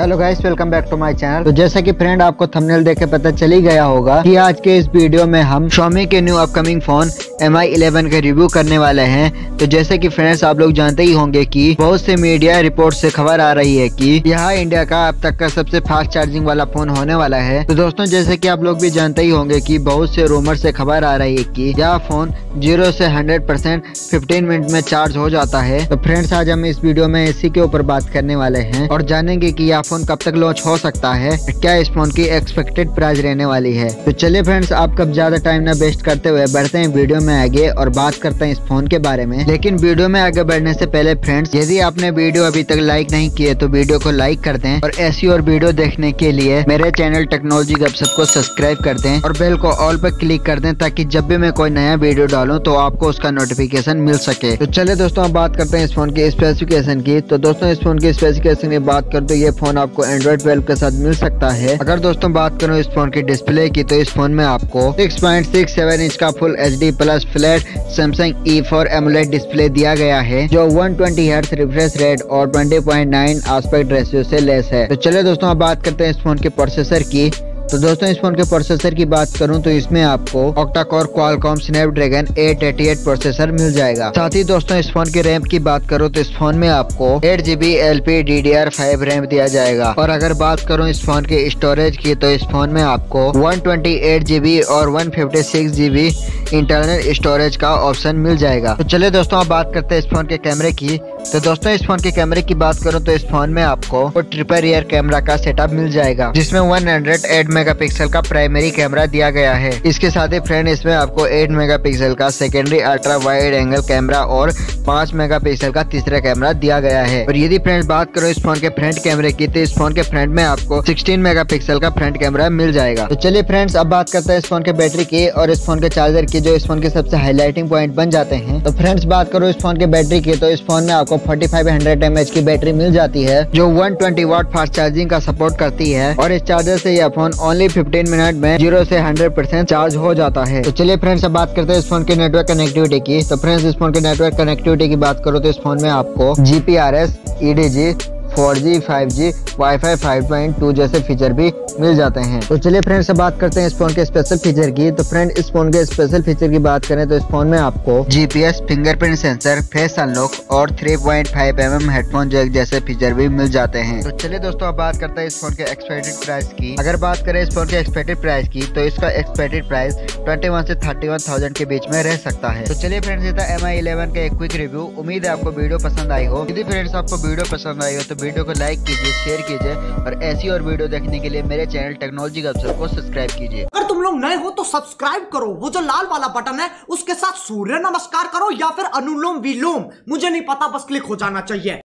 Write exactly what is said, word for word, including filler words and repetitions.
Hello guys, welcome back to my channel. तो जैसा कि फ्रेंड आपको थंबनेल देख के पता चल ही गया होगा कि आज के इस वीडियो में हम Xiaomi के new upcoming phone M I eleven का रिव्यू करने वाले हैं। तो जैसे कि फ्रेंड्स आप लोग जानते ही होंगे कि बहुत से मीडिया रिपोर्ट से खबर आ रही है कि यह इंडिया का अब तक का सबसे फास्ट चार्जिंग वाला फोन होने वाला है। तो दोस्तों जैसे कि आप लोग भी जानते ही होंगे कि बहुत से रूमर से खबर आ रही है कि यह फोन जीरो से हंड्रेड परसेंट फिफ्टीन मिनट में चार्ज हो जाता है। तो फ्रेंड्स आज हम इस वीडियो में इसी के ऊपर बात करने वाले हैं और जानेंगे कि यह फोन कब तक लॉन्च हो सकता है, क्या इस फोन की एक्सपेक्टेड प्राइस रहने वाली है। तो चलिए फ्रेंड्स आप कब ज्यादा टाइम न वेस्ट करते हुए बढ़ते हैं वीडियो में आगे और बात करते हैं इस फोन के बारे में। लेकिन वीडियो में आगे बढ़ने से पहले फ्रेंड्स यदि आपने वीडियो अभी तक लाइक नहीं किए तो वीडियो को लाइक कर दें और ऐसी और वीडियो देखने के लिए मेरे चैनल टेक्नोलॉजी गपशप को सब्सक्राइब कर दें और बेल को ऑल पर क्लिक कर दें ताकि जब भी मैं कोई नया वीडियो डालूं तो आपको उसका नोटिफिकेशन मिल सके। तो चलिए दोस्तों अब बात करते हैं इस फोन की स्पेसिफिकेशन की। तो दोस्तों इस फोन की स्पेसिफिकेशन की बात करें तो ये फोन आपको एंड्रॉइड ट्वेल्व के साथ मिल सकता है। अगर दोस्तों बात करूं इस फोन की डिस्प्ले की तो इस फोन में आपको six point six seven inch का full H D plus flat Samsung E four AMOLED display दिया गया है जो one twenty hertz refresh rate और twenty point nine aspect ratio से लेस है। तो चलिए दोस्तों अब बात करते हैं इस फोन के प्रोसेसर की। तो दोस्तों इस फोन के प्रोसेसर की बात करूं तो इसमें आपको octa core Qualcomm Snapdragon eight eighty eight processor मिल जाएगा। साथ ही दोस्तों इस फोन की रैम की बात करूं तो इस फोन में आपको eight G B L P D D R five RAM दिया जाएगा। और अगर बात करूं इस फोन के स्टोरेज की तो इस फोन में आपको one twenty eight G B और one fifty six G B internal storage का ऑप्शन मिल जाएगा। तो चलिए दोस्तों अब बात करते हैं इस फोन के कैमरे की। तो दोस्तों इस फोन के कैमरे की बात करूं तो इस फोन में आपको ट्रिपल रियर कैमरा का सेटअप मिल जाएगा जिसमें वन हंड्रेड एट मेगापिक्सल का प्राइमरी कैमरा दिया गया है। इसके साथ ही फ्रेंड इसमें आपको एट मेगापिक्सल का secondary ultra wide angle camera और पाँच मेगापिक्सल का तीसरा कैमरा दिया गया है। और यदि फ्रेंड्स बात करो इस फोन के फ्रंट कैमरे की तो इस फोन के फ्रंट में आपको सिक्सटीन मेगापिक्सल का फ्रंट कैमरा मिल जाएगा। तो चलिए फ्रेंड्स अब बात करते हैं इस फोन के बैटरी की और इस फोन के चार्जर की जो इस फोन के सबसे हाईलाइटिंग पॉइंट बन जाते हैं। तो फ्रेंड्स बात करो इस फोन के बैटरी की तो इस फोन में आपको forty five hundred M H की बैटरी मिल जाती है जो one twenty watt fast charging का सपोर्ट करती है और इस चार्जर से यह फोन ओनली फिफ्टीन मिनट में जीरो से हंड्रेड परसेंट चार्ज हो जाता है। तो चलिए फ्रेंड्स अब बात करते हैं इस फोन के नेटवर्क कनेक्टिविटी की। तो फ्रेंड्स इस फोन के नेटवर्क कनेक्टिविटी की बात करो तो इस फोन में आपको G P R S, E D G, four G, five G, wifi five point two जैसे फीचर भी मिल जाते हैं। तो चलिए फ्रेंड्स अब बात करते हैं इस फोन के स्पेशल फीचर की। तो फ्रेंड इस फोन के स्पेशल फीचर की बात करें तो इस फोन में आपको G P S, fingerprint sensor, face unlock और three point five M M headphone jack जैसे फीचर भी मिल जाते हैं। तो चलिए दोस्तों अब बात करते हैं इस फोन के एक्सपेक्टेड प्राइस की। अगर बात करें इस फोन के एक्सपेक्टेड प्राइस की तो इसका एक्सपेक्टेड प्राइस ट्वेंटी वन से थर्टी वन थाउजेंड के बीच में रह सकता है। तो चलिए फ्रेंड्स ये था एम आई इलेवन का एक क्विक रिव्यू। उम्मीद है आपको वीडियो पसंद आई हो। यदि फ्रेंड्स आपको वीडियो पसंद आई हो तो वीडियो को लाइक कीजिए, शेयर कीजिए और ऐसी और वीडियो देखने के लिए मेरे चैनल टेक्नोलॉजी गपशप को सब्सक्राइब कीजिए। अगर तुम लोग नए हो तो सब्सक्राइब करो, वो जो लाल वाला बटन है उसके साथ सूर्य नमस्कार करो या फिर अनुलोम विलोम, मुझे नहीं पता, बस क्लिक हो जाना चाहिए।